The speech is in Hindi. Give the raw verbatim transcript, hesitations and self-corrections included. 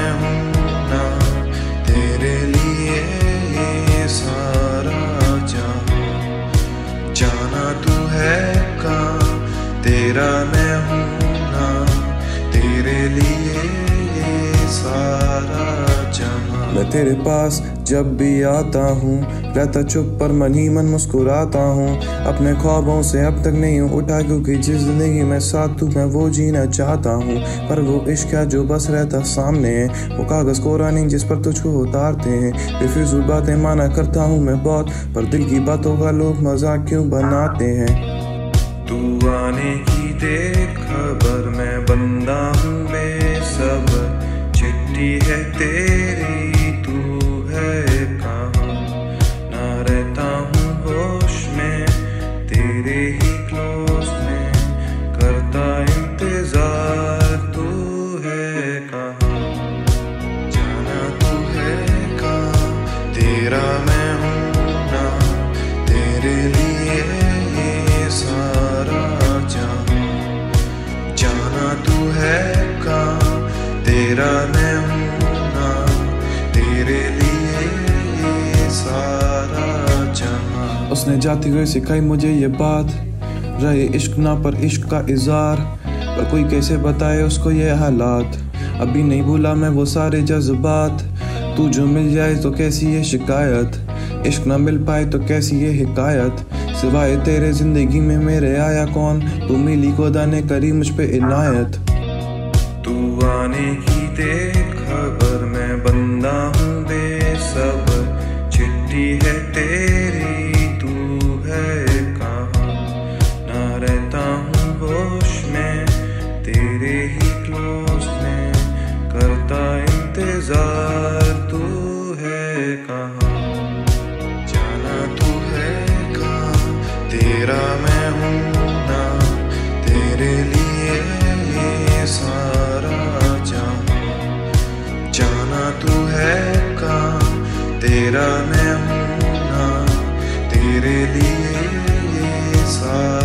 मैं हूँ ना, तेरे लिए ये सारा जहां। जाना तू है कहाँ, तेरा मैं हूँ ना, तेरे लिए ये सारा जहां। मैं तेरे पास जब भी आता हूँ, रहता चुप पर मन ही मन मुस्कुराता हूँ। अपने ख्वाबों से अब तक नहीं उठा, क्योंकि जिस जिंदगी में साथ तू मैं वो जीना चाहता हूँ। पर वो इश्क है जो बस रहता सामने है, वो कागज कोरा नहीं जिस पर तुझको उतारते हैं। बेफिजूल बातें माना करता हूँ मैं बहुत, पर दिल की बातों का लोग मजाक क्यों बनाते हैं। तू आने की दे खबर, मैं बंदा हूँ बेसब्र। चिट्ठी है तेरी, तू है कहाँ, ना रहता हूँ होश में, तेरे ही क्लोज में करता इंतजार। तू है कहाँ, जाना तू है कहाँ, तेरा मैं हूँ ना, तेरे लिए ये सारा जहां। जाना तू है कहाँ, तेरा मैं हूँ ना, तेरे लिए ये सारा जहां। उसने जाती हुई सिखाई मुझे ये बात, रहे इश्क ना पर इश्क का इज़हार। पर कोई कैसे बताए उसको ये हालात, अभी नहीं भूला मैं वो सारे जज्बात। तू जो मिल जाए तो कैसी ये शिकायत, इश्क ना मिल पाए तो कैसी ये हिकायत। सिवाय तेरे जिंदगी में मेरे आया कौन, तू मिली खुदा ने करी मुझ पे इनायत। तू आने की दे खबर, मैं बंदा हूँ बेसब्र। चिट्ठी है तेरी, तू है कहाँ, ना रहता हूँ होश में, तेरे ही क्लोज में करता इंतजार। तू है कहाँ, जाना तू है कहाँ, तेरा मैं हूँ ना, तेरे लिए ये सारा जहां। जाना तू है कहाँ, तेरा मैं हूँ ना, तेरे लिए ये सारा